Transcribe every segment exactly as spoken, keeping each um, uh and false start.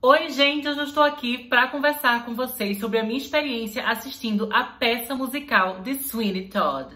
Oi, gente, hoje eu estou aqui para conversar com vocês sobre a minha experiência assistindo a peça musical de Sweeney Todd.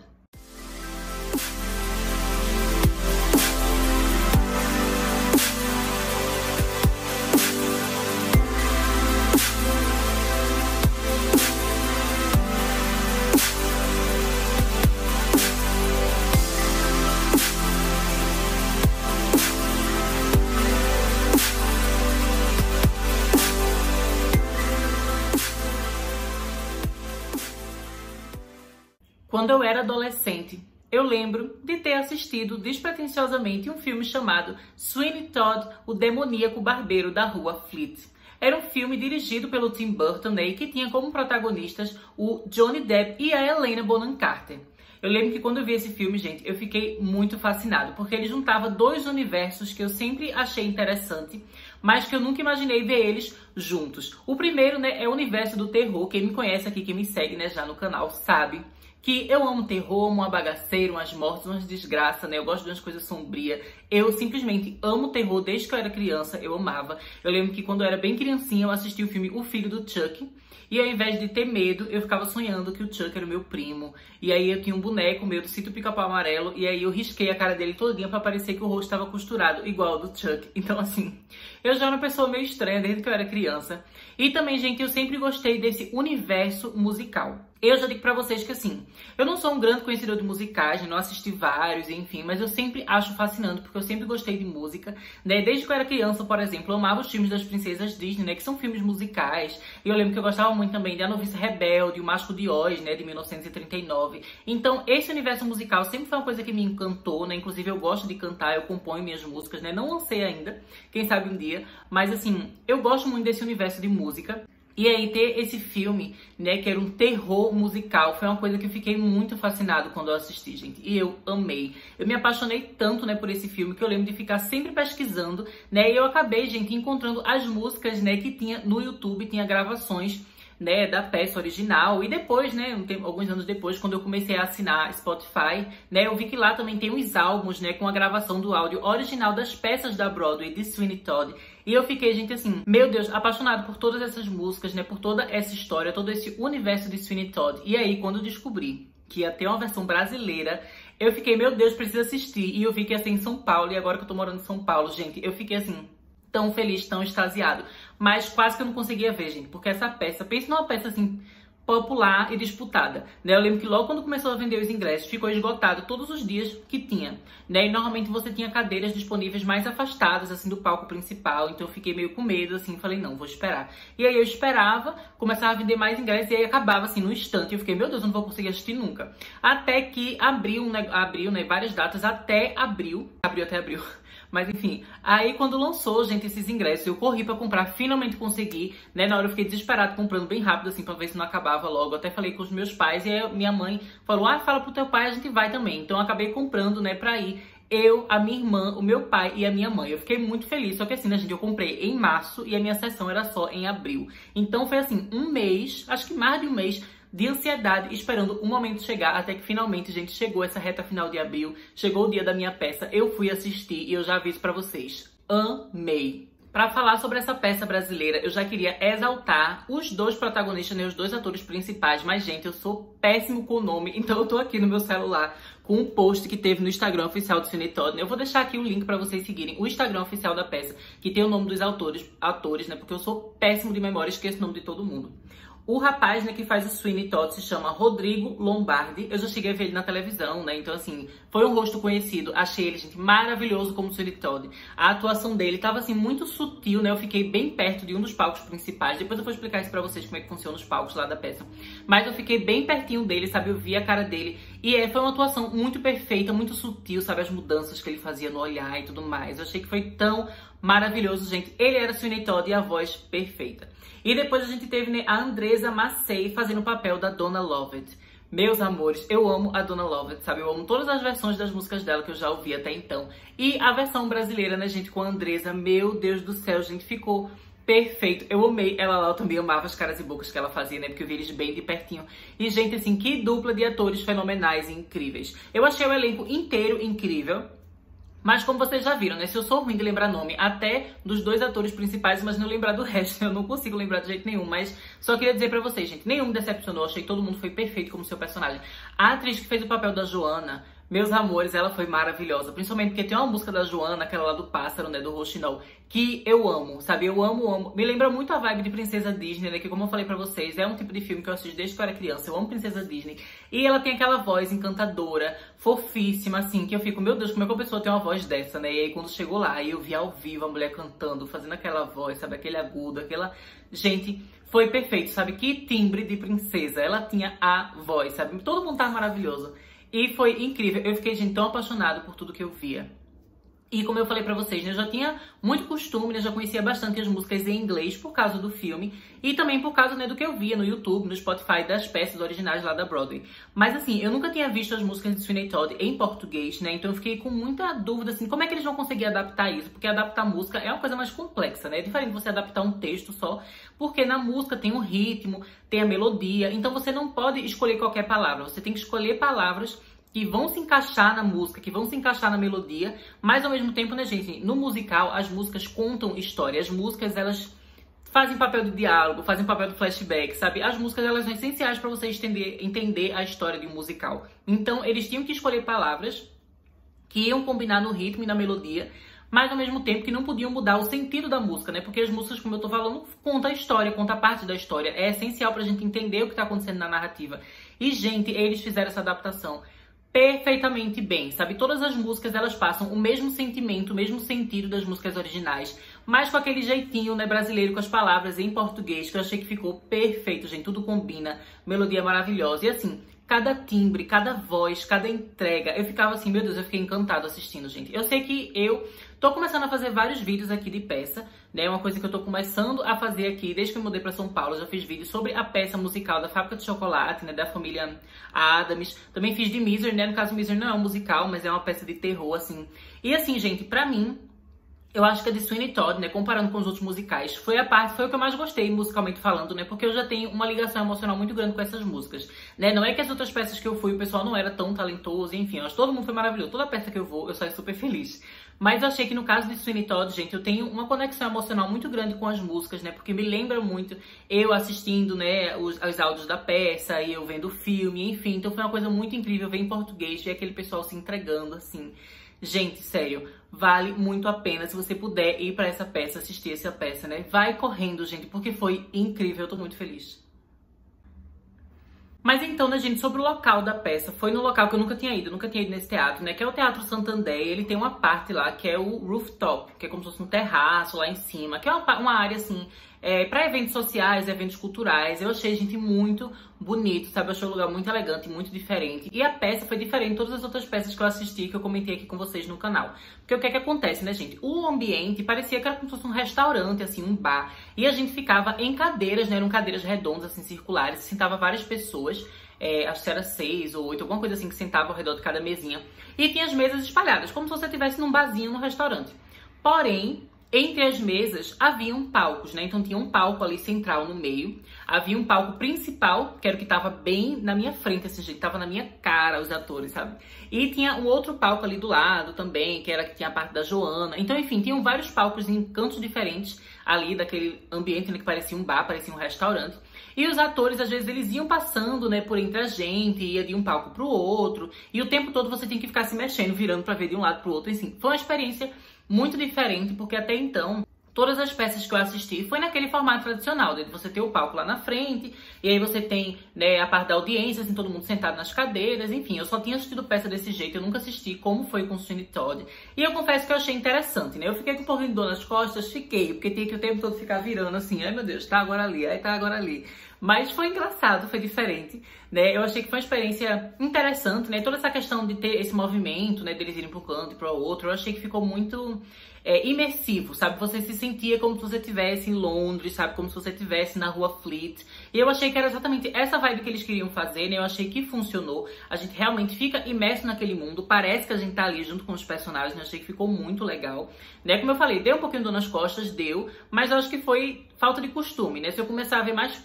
Quando eu era adolescente, eu lembro de ter assistido despretensiosamente um filme chamado Sweeney Todd, o demoníaco barbeiro da rua Fleet. Era um filme dirigido pelo Tim Burton, né, e que tinha como protagonistas o Johnny Depp e a Helena Bonham Carter. Eu lembro que quando eu vi esse filme, gente, eu fiquei muito fascinado, porque ele juntava dois universos que eu sempre achei interessante, mas que eu nunca imaginei ver eles juntos. O primeiro, né, é o universo do terror. Quem me conhece aqui, quem me segue, né, já no canal, sabe que eu amo terror, uma bagaceira, umas mortes, umas desgraças, né? Eu gosto de umas coisas sombrias. Eu simplesmente amo terror desde que eu era criança, eu amava. Eu lembro que quando eu era bem criancinha, eu assisti o filme O Filho do Chuck. E ao invés de ter medo, eu ficava sonhando que o Chuck era o meu primo. E aí eu tinha um boneco meu do Sítio Pica-Pau Amarelo. E aí eu risquei a cara dele todinha pra parecer que o rosto estava costurado, igual ao do Chuck. Então assim, eu já era uma pessoa meio estranha desde que eu era criança. E também, gente, eu sempre gostei desse universo musical. Eu já digo pra vocês que assim, eu não sou um grande conhecedor de musicais, não assisti vários, enfim, mas eu sempre acho fascinante, porque eu sempre gostei de música, né? Desde que eu era criança, por exemplo, eu amava os filmes das princesas Disney, né? Que são filmes musicais. E eu lembro que eu gostava muito também de A Noviça Rebelde, O Mágico de Oz, né? De mil novecentos e trinta e nove. Então, esse universo musical sempre foi uma coisa que me encantou, né? Inclusive, eu gosto de cantar, eu componho minhas músicas, né? Não lancei ainda, quem sabe um dia. Mas, assim, eu gosto muito desse universo de música. E aí ter esse filme, né, que era um terror musical, foi uma coisa que eu fiquei muito fascinado quando eu assisti, gente. E eu amei. Eu me apaixonei tanto, né, por esse filme que eu lembro de ficar sempre pesquisando, né, e eu acabei, gente, encontrando as músicas, né, que tinha no YouTube, tinha gravações, né, da peça original. E depois, né, um tempo, alguns anos depois, quando eu comecei a assinar Spotify, né, eu vi que lá também tem uns álbuns, né, com a gravação do áudio original das peças da Broadway de Sweeney Todd. E eu fiquei, gente, assim, meu Deus, apaixonado por todas essas músicas, né, por toda essa história, todo esse universo de Sweeney Todd. E aí, quando eu descobri que ia ter uma versão brasileira, eu fiquei, meu Deus, preciso assistir. E eu vi que ia ser em São Paulo, e agora que eu tô morando em São Paulo, gente, eu fiquei assim, tão feliz, tão extasiado. Mas quase que eu não conseguia ver, gente, porque essa peça, pense numa peça assim, popular e disputada, né? Eu lembro que logo quando começou a vender os ingressos, ficou esgotado todos os dias que tinha, né? E normalmente você tinha cadeiras disponíveis mais afastadas, assim, do palco principal, então eu fiquei meio com medo, assim, falei, não, vou esperar. E aí eu esperava, começava a vender mais ingressos, e aí acabava, assim, no instante, eu fiquei, meu Deus, eu não vou conseguir assistir nunca. Até que abriu, né, abriu, né, várias datas, até abril, abril até abril, mas enfim, aí quando lançou, gente, esses ingressos, eu corri pra comprar, finalmente consegui, né, na hora eu fiquei desesperado, comprando bem rápido, assim, pra ver se não acabava logo, até falei com os meus pais, e aí minha mãe falou, ah, fala pro teu pai, a gente vai também, então eu acabei comprando, né, pra ir, eu, a minha irmã, o meu pai e a minha mãe. Eu fiquei muito feliz, só que assim, né, gente, eu comprei em março e a minha sessão era só em abril, então foi assim, um mês, acho que mais de um mês, de ansiedade, esperando o momento chegar, até que finalmente, gente, chegou essa reta final de abril, chegou o dia da minha peça, eu fui assistir e eu já aviso pra vocês, amei. Pra falar sobre essa peça brasileira, eu já queria exaltar os dois protagonistas, né, os dois atores principais, mas, gente, eu sou péssimo com o nome, então eu tô aqui no meu celular com um post que teve no Instagram oficial do Sweeney Todd. Eu vou deixar aqui o link pra vocês seguirem o Instagram oficial da peça, que tem o nome dos autores, atores, né, porque eu sou péssimo de memória, esqueço o nome de todo mundo. O rapaz, né, que faz o Sweeney Todd se chama Rodrigo Lombardi. Eu já cheguei a ver ele na televisão, né? Então, assim, foi um rosto conhecido. Achei ele, gente, maravilhoso como Sweeney Todd. A atuação dele tava, assim, muito sutil, né? Eu fiquei bem perto de um dos palcos principais. Depois eu vou explicar isso pra vocês, como é que funciona os palcos lá da peça. Mas eu fiquei bem pertinho dele, sabe? Eu vi a cara dele. E é, foi uma atuação muito perfeita, muito sutil, sabe? As mudanças que ele fazia no olhar e tudo mais. Eu achei que foi tão maravilhoso, gente. Ele era Sweeney Todd e a voz perfeita. E depois a gente teve, né, a Andresa Massey fazendo o papel da Donna Lovett. Meus amores, eu amo a Donna Lovett, sabe? Eu amo todas as versões das músicas dela que eu já ouvi até então. E a versão brasileira, né, gente, com a Andresa, meu Deus do céu, gente, ficou perfeito. Eu amei ela lá, eu também amava as caras e bocas que ela fazia, né? Porque eu vi eles bem de pertinho. E, gente, assim, que dupla de atores fenomenais e incríveis. Eu achei o elenco inteiro incrível. Mas como vocês já viram, né? Se eu sou ruim de lembrar nome até dos dois atores principais, mas não lembrar do resto, eu não consigo lembrar de jeito nenhum. Mas só queria dizer pra vocês, gente, nenhum me decepcionou. Achei que todo mundo foi perfeito como seu personagem. A atriz que fez o papel da Joana, meus amores, ela foi maravilhosa. Principalmente porque tem uma música da Joana, aquela lá do pássaro, né, do Rochinol, que eu amo, sabe? Eu amo, amo. Me lembra muito a vibe de Princesa Disney, né? Que como eu falei pra vocês, é um tipo de filme que eu assisto desde que eu era criança. Eu amo Princesa Disney. E ela tem aquela voz encantadora, fofíssima, assim, que eu fico, meu Deus, como é que a pessoa tem uma voz dessa, né? E aí quando chegou lá, eu vi ao vivo a mulher cantando, fazendo aquela voz, sabe? Aquele agudo, aquela... Gente, foi perfeito, sabe? Que timbre de princesa. Ela tinha a voz, sabe? Todo mundo tava maravilhoso. E foi incrível. Eu fiquei, gente, tão apaixonada por tudo que eu via. E como eu falei pra vocês, né, eu já tinha muito costume, né, já conhecia bastante as músicas em inglês por causa do filme. E também por causa, né, do que eu via no YouTube, no Spotify, das peças originais lá da Broadway. Mas assim, eu nunca tinha visto as músicas de Sweeney Todd em português, né, então eu fiquei com muita dúvida, assim, como é que eles vão conseguir adaptar isso? Porque adaptar música é uma coisa mais complexa, né, é diferente você adaptar um texto só, porque na música tem um ritmo, tem a melodia, então você não pode escolher qualquer palavra, você tem que escolher palavras que vão se encaixar na música, que vão se encaixar na melodia, mas ao mesmo tempo, né, gente, no musical as músicas contam história, as músicas, elas fazem papel de diálogo, fazem papel de flashback, sabe? As músicas, elas são essenciais para você entender, entender a história de um musical. Então, eles tinham que escolher palavras que iam combinar no ritmo e na melodia, mas ao mesmo tempo que não podiam mudar o sentido da música, né? Porque as músicas, como eu tô falando, contam a história, contam a parte da história. É essencial pra gente entender o que tá acontecendo na narrativa. E, gente, eles fizeram essa adaptação perfeitamente bem, sabe? Todas as músicas, elas passam o mesmo sentimento, o mesmo sentido das músicas originais, mas com aquele jeitinho, né, brasileiro, com as palavras em português, que eu achei que ficou perfeito, gente. Tudo combina, melodia maravilhosa. E assim, cada timbre, cada voz, cada entrega, eu ficava assim, meu Deus, eu fiquei encantado assistindo, gente. Eu sei que eu tô começando a fazer vários vídeos aqui de peça, né? Uma coisa que eu tô começando a fazer aqui, desde que eu mudei pra São Paulo, eu já fiz vídeos sobre a peça musical da Fábrica de Chocolate, né? Da família Addams. Também fiz de Misery, né? No caso, Misery não é um musical, mas é uma peça de terror, assim. E assim, gente, pra mim, eu acho que a de Sweeney Todd, né, comparando com os outros musicais, foi a parte, foi o que eu mais gostei musicalmente falando, né, porque eu já tenho uma ligação emocional muito grande com essas músicas, né, não é que as outras peças que eu fui, o pessoal não era tão talentoso, enfim, acho que todo mundo foi maravilhoso, toda peça que eu vou, eu saio super feliz. Mas eu achei que no caso de Sweeney Todd, gente, eu tenho uma conexão emocional muito grande com as músicas, né, porque me lembra muito eu assistindo, né, os, os áudios da peça, e eu vendo o filme, enfim, então foi uma coisa muito incrível ver em português, ver aquele pessoal se entregando, assim. Gente, sério, vale muito a pena se você puder ir pra essa peça, assistir essa peça, né? Vai correndo, gente, porque foi incrível, eu tô muito feliz. Mas então, né, gente, sobre o local da peça, foi no local que eu nunca tinha ido, eu nunca tinha ido nesse teatro, né, que é o Teatro Santander. Ele tem uma parte lá que é o rooftop, que é como se fosse um terraço lá em cima, que é uma, uma área, assim, é, para eventos sociais, eventos culturais. Eu achei, gente, muito bonito, sabe? Eu achei um lugar muito elegante, muito diferente. E a peça foi diferente de todas as outras peças que eu assisti, que eu comentei aqui com vocês no canal. Porque o que é que acontece, né, gente? O ambiente parecia que era como se fosse um restaurante, assim, um bar. E a gente ficava em cadeiras, né? Eram cadeiras redondas, assim, circulares. Sentava várias pessoas. É, acho que era seis ou oito, alguma coisa assim, que sentava ao redor de cada mesinha. E tinha as mesas espalhadas, como se você estivesse num barzinho, num restaurante. Porém, entre as mesas haviam palcos, né? Então tinha um palco ali central no meio. Havia um palco principal, que era o que tava bem na minha frente, assim, gente, tava na minha cara os atores, sabe? E tinha um outro palco ali do lado também, que era que tinha a parte da Joana. Então, enfim, tinham vários palcos em cantos diferentes ali daquele ambiente, né, que parecia um bar, parecia um restaurante. E os atores, às vezes, eles iam passando, né, por entre a gente, ia de um palco pro outro. E o tempo todo você tinha que ficar se mexendo, virando pra ver de um lado pro outro. Assim, foi uma experiência muito diferente, porque até então, todas as peças que eu assisti foi naquele formato tradicional, de você ter o palco lá na frente, e aí você tem, né, a parte da audiência, assim, todo mundo sentado nas cadeiras, enfim, eu só tinha assistido peça desse jeito, eu nunca assisti como foi com o Sweeney Todd, e eu confesso que eu achei interessante, né, eu fiquei com um pouquinho de dor nas costas, fiquei, porque tinha que o tempo todo ficar virando assim, ai meu Deus, tá agora ali, aí tá agora ali. Mas foi engraçado, foi diferente, né? Eu achei que foi uma experiência interessante, né? Toda essa questão de ter esse movimento, né? Deles irem para um canto e para o outro, eu achei que ficou muito é, imersivo, sabe? Você se sentia como se você estivesse em Londres, sabe? Como se você estivesse na Rua Fleet. E eu achei que era exatamente essa vibe que eles queriam fazer, né? Eu achei que funcionou. A gente realmente fica imerso naquele mundo. Parece que a gente tá ali junto com os personagens, né? Eu achei que ficou muito legal, né? Como eu falei, deu um pouquinho de dor nas costas, deu. Mas eu acho que foi falta de costume, né? Se eu começar a ver mais peças desse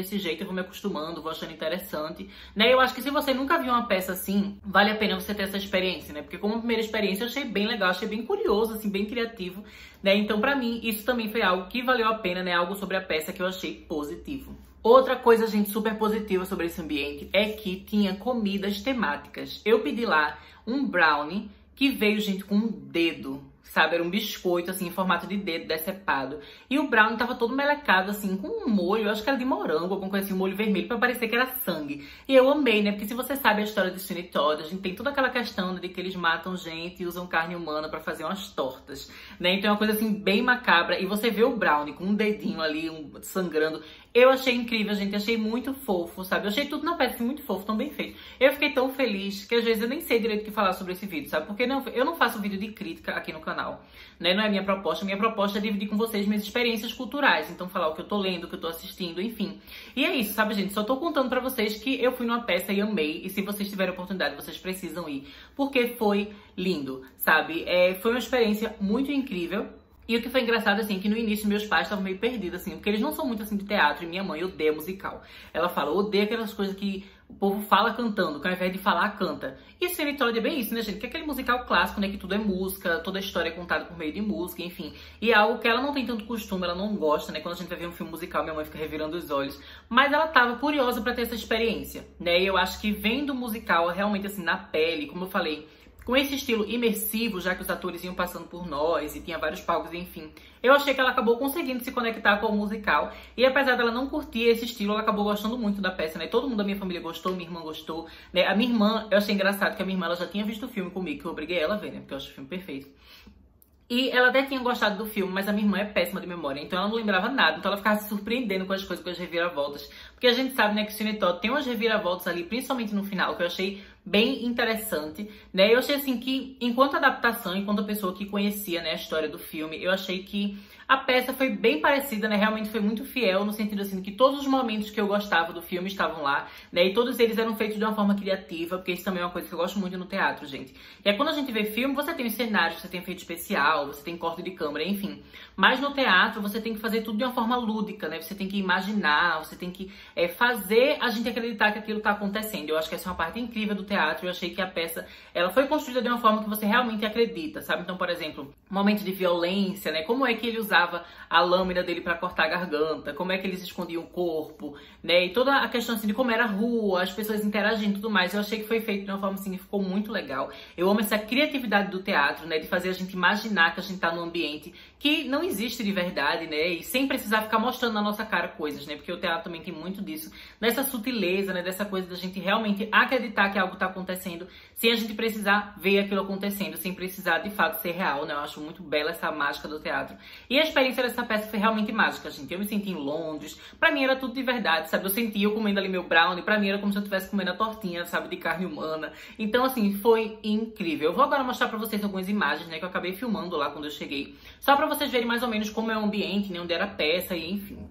desse jeito, eu vou me acostumando, vou achando interessante, né? Eu acho que se você nunca viu uma peça assim, vale a pena você ter essa experiência, né? Porque como primeira experiência eu achei bem legal, achei bem curioso, assim, bem criativo, né? Então pra mim isso também foi algo que valeu a pena, né? Algo sobre a peça que eu achei positivo. Outra coisa, gente, super positiva sobre esse ambiente é que tinha comidas temáticas. Eu pedi lá um brownie que veio, gente, com um dedo, sabe? Era um biscoito, assim, em formato de dedo decepado. E o brownie tava todo melecado, assim, com um molho, eu acho que era de morango, alguma coisa assim, um molho vermelho, pra parecer que era sangue. E eu amei, né? Porque se você sabe a história de Sweeney Todd, a gente tem toda aquela questão de que eles matam gente e usam carne humana pra fazer umas tortas, né? Então é uma coisa, assim, bem macabra. E você vê o brownie com um dedinho ali, um, sangrando. Eu achei incrível, gente, achei muito fofo, sabe? Eu achei tudo na peça muito fofo, tão bem feito. Eu fiquei tão feliz que às vezes eu nem sei direito o que falar sobre esse vídeo, sabe? Porque não, eu não faço vídeo de crítica aqui no canal, né? Não é minha proposta. Minha proposta é dividir com vocês minhas experiências culturais. Então falar o que eu tô lendo, o que eu tô assistindo, enfim. E é isso, sabe, gente? Só tô contando pra vocês que eu fui numa peça e amei. E se vocês tiverem oportunidade, vocês precisam ir. Porque foi lindo, sabe? É, foi uma experiência muito incrível. E o que foi engraçado, assim, que no início meus pais estavam meio perdidos, assim, porque eles não são muito, assim, de teatro, e minha mãe odeia musical. Ela fala, odeia aquelas coisas que o povo fala cantando, que ao invés de falar, canta. E Sweeney Todd é bem isso, né, gente? Que é aquele musical clássico, né, que tudo é música, toda a história é contada por meio de música, enfim. E é algo que ela não tem tanto costume, ela não gosta, né? Quando a gente vai ver um filme musical, minha mãe fica revirando os olhos. Mas ela tava curiosa pra ter essa experiência, né? E eu acho que vendo o musical realmente, assim, na pele, como eu falei, com esse estilo imersivo, já que os atores iam passando por nós e tinha vários palcos, enfim. Eu achei que ela acabou conseguindo se conectar com o musical. E apesar dela não curtir esse estilo, ela acabou gostando muito da peça, né? Todo mundo da minha família gostou, minha irmã gostou, né? A minha irmã, eu achei engraçado que a minha irmã ela já tinha visto o filme comigo, que eu obriguei ela a ver, né? Porque eu acho o filme perfeito. E ela até tinha gostado do filme, mas a minha irmã é péssima de memória, então ela não lembrava nada. Então ela ficava se surpreendendo com as coisas, com as reviravoltas. Porque a gente sabe, né, que Sweeney Todd tem umas reviravoltas ali, principalmente no final, que eu achei bem interessante, né? Eu achei, assim, que enquanto adaptação, enquanto pessoa que conhecia, né, a história do filme, eu achei que a peça foi bem parecida, né? Realmente foi muito fiel, no sentido, assim, que todos os momentos que eu gostava do filme estavam lá, né? E todos eles eram feitos de uma forma criativa, porque isso também é uma coisa que eu gosto muito no teatro, gente. E é quando a gente vê filme, você tem os cenários, você tem efeito especial, você tem corte de câmera, enfim. Mas no teatro, você tem que fazer tudo de uma forma lúdica, né? Você tem que imaginar, você tem que é, fazer a gente acreditar que aquilo tá acontecendo. Eu acho que essa é uma parte incrível do teatro. Eu achei que a peça, ela foi construída de uma forma que você realmente acredita, sabe? Então, por exemplo, momentos de violência, né? Como é que ele usava a lâmina dele para cortar a garganta, como é que eles escondiam o corpo, né? E toda a questão, assim, de como era a rua, as pessoas interagindo e tudo mais. Eu achei que foi feito de uma forma, assim, que ficou muito legal. Eu amo essa criatividade do teatro, né? De fazer a gente imaginar que a gente tá num ambiente que não existe de verdade, né? E sem precisar ficar mostrando na nossa cara coisas, né? Porque o teatro também tem muito disso, dessa sutileza, né? Dessa coisa da gente realmente acreditar que algo tá acontecendo, sem a gente precisar ver aquilo acontecendo, sem precisar de fato ser real, né? Eu acho muito bela essa mágica do teatro. E a experiência dessa peça foi realmente mágica, gente. Eu me senti em Londres, pra mim era tudo de verdade, sabe? Eu senti eu comendo ali meu brownie, pra mim era como se eu estivesse comendo a tortinha, sabe? De carne humana. Então, assim, foi incrível. Eu vou agora mostrar pra vocês algumas imagens, né? Que eu acabei filmando lá quando eu cheguei, só pra vocês verem mais ou menos como é o ambiente, né? Onde era a peça e enfim.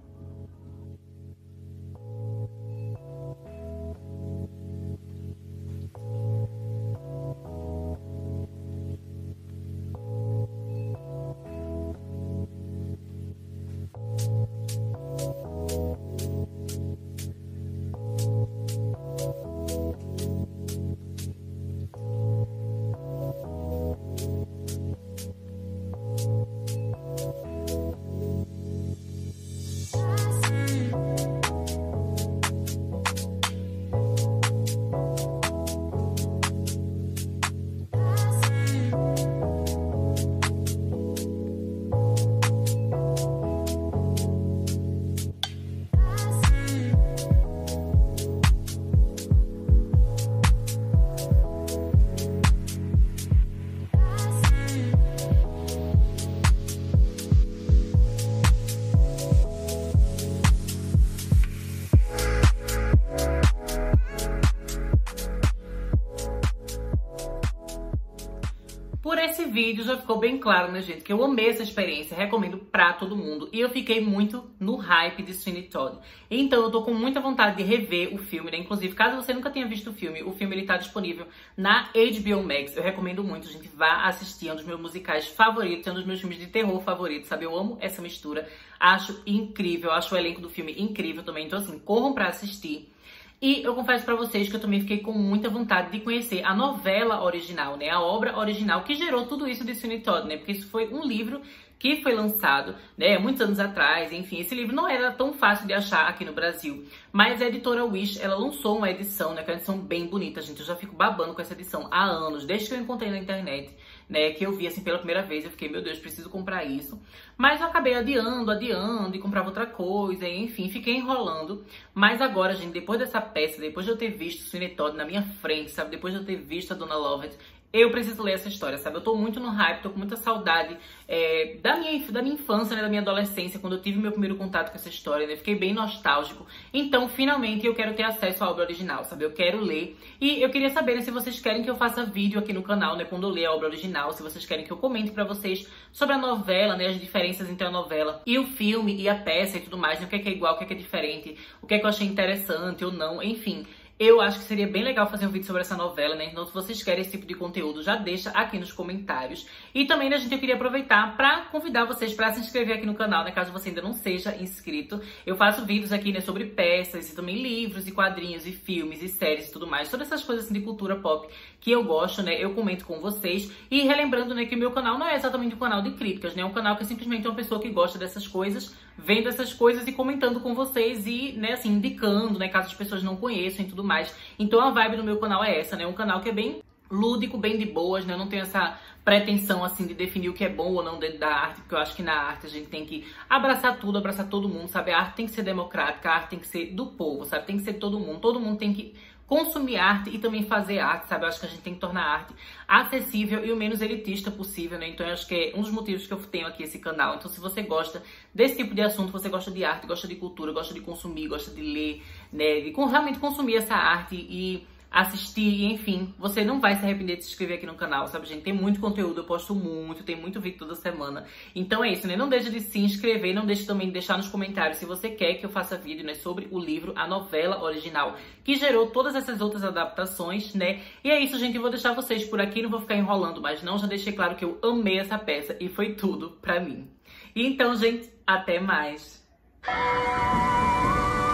vídeo já ficou bem claro, né, gente, que eu amei essa experiência, recomendo pra todo mundo. E eu fiquei muito no hype de Sweeney Todd. Então eu tô com muita vontade de rever o filme, né? Inclusive, caso você nunca tenha visto o filme, o filme ele tá disponível na H B O Max. Eu recomendo muito, gente, vá assistir, é um dos meus musicais favoritos, é um dos meus filmes de terror favoritos, sabe? Eu amo essa mistura, acho incrível, acho o elenco do filme incrível também. Então assim, corram pra assistir. E eu confesso pra vocês que eu também fiquei com muita vontade de conhecer a novela original, né? A obra original que gerou tudo isso de Sweeney Todd, né? Porque isso foi um livro que foi lançado, né, muitos anos atrás. Enfim, esse livro não era tão fácil de achar aqui no Brasil, mas a editora Wish, ela lançou uma edição, né, que é uma edição bem bonita, gente. Eu já fico babando com essa edição há anos, desde que eu encontrei na internet, né, que eu vi assim pela primeira vez. Eu fiquei, meu Deus, preciso comprar isso. Mas eu acabei adiando, adiando e comprava outra coisa, e, enfim, fiquei enrolando. Mas agora, gente, depois dessa peça, depois de eu ter visto Sweeney Todd na minha frente, sabe, depois de eu ter visto a Dona Lovett, eu preciso ler essa história, sabe? Eu tô muito no hype, tô com muita saudade é, da, minha, da minha infância, né? Da minha adolescência, quando eu tive meu primeiro contato com essa história, né? Fiquei bem nostálgico. Então, finalmente, eu quero ter acesso à obra original, sabe? Eu quero ler. E eu queria saber, né, se vocês querem que eu faça vídeo aqui no canal, né? Quando eu ler a obra original, se vocês querem que eu comente pra vocês sobre a novela, né? As diferenças entre a novela e o filme e a peça e tudo mais, né? O que é que é igual, o que é que é diferente, o que é que eu achei interessante ou não, enfim. Eu acho que seria bem legal fazer um vídeo sobre essa novela, né? Então, se vocês querem esse tipo de conteúdo, já deixa aqui nos comentários. E também, né, gente, eu queria aproveitar para convidar vocês para se inscrever aqui no canal, né? Caso você ainda não seja inscrito. Eu faço vídeos aqui, né, sobre peças e também livros e quadrinhos e filmes e séries e tudo mais. Todas essas coisas assim de cultura pop que eu gosto, né? Eu comento com vocês. E relembrando, né, que o meu canal não é exatamente um canal de críticas, né? É um canal que é simplesmente uma pessoa que gosta dessas coisas, vendo essas coisas e comentando com vocês e, né, assim, indicando, né, caso as pessoas não conheçam e tudo mais. Então a vibe do meu canal é essa, né? Um canal que é bem lúdico, bem de boas, né? Eu não tenho essa pretensão, assim, de definir o que é bom ou não dentro da arte, porque eu acho que na arte a gente tem que abraçar tudo, abraçar todo mundo, sabe? A arte tem que ser democrática, a arte tem que ser do povo, sabe? Tem que ser todo mundo, todo mundo tem que consumir arte e também fazer arte, sabe? Eu acho que a gente tem que tornar a arte acessível e o menos elitista possível, né? Então eu acho que é um dos motivos que eu tenho aqui esse canal. Então se você gosta desse tipo de assunto, você gosta de arte, gosta de cultura, gosta de consumir, gosta de ler, né? De realmente consumir essa arte e assistir, enfim, você não vai se arrepender de se inscrever aqui no canal, sabe, gente? Tem muito conteúdo, eu posto muito, tem muito vídeo toda semana. Então é isso, né? Não deixe de se inscrever, não deixe também de deixar nos comentários se você quer que eu faça vídeo, né, sobre o livro, a novela original, que gerou todas essas outras adaptações, né? E é isso, gente, eu vou deixar vocês por aqui, não vou ficar enrolando mais não, já deixei claro que eu amei essa peça e foi tudo pra mim. E então, gente, até mais!